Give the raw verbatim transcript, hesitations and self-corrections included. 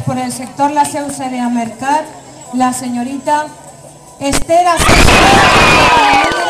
por el sector La Seu Cerea Mercat, la señorita Esther Asensio.